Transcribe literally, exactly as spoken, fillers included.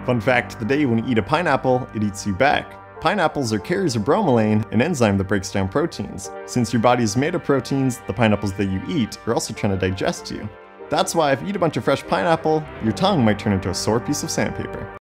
Fun fact, the day when you eat a pineapple, it eats you back. Pineapples are carriers of bromelain, an enzyme that breaks down proteins. Since your body is made of proteins, the pineapples that you eat are also trying to digest you. That's why if you eat a bunch of fresh pineapple, your tongue might turn into a sore piece of sandpaper.